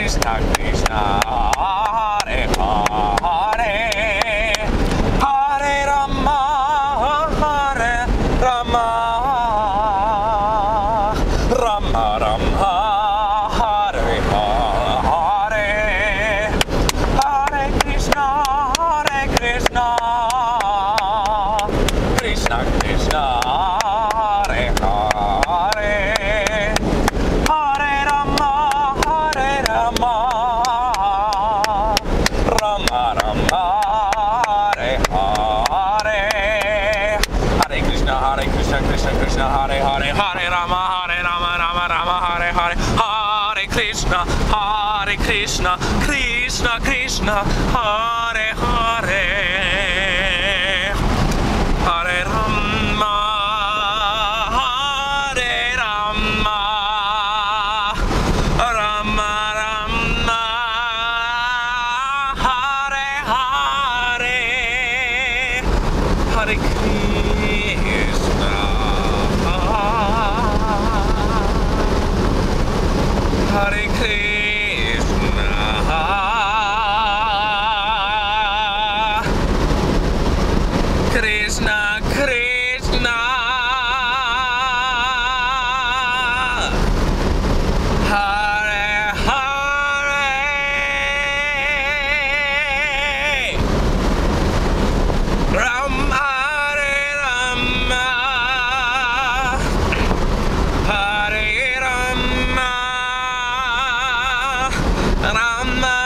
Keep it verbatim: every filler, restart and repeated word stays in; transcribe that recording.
Krishna, Krishna, Hare Hare, Hare Rama, Hare Rama, Rama Rama, Hare Hare, Hare Krishna, Hare Krishna, Krishna Krishna, Hare Hare, Hare Rama, Hare Rama, Rama Rama, Hare Hare, Hare Krishna, Hare Krishna, Krishna Krishna, Hare Hare, Hare Rama, Hare Rama, Rama Rama, Hare Hare, Hare Krishna, Hare Krishna, Krishna Krishna, Hare Hare, Hare Rama, Hare Rama, Rama Rama, Hare Hare, Hare Krishna, Hare Krishna, Krishna Krishna, Hare Hare, Rama Hare Rama, Hare Rama, Rama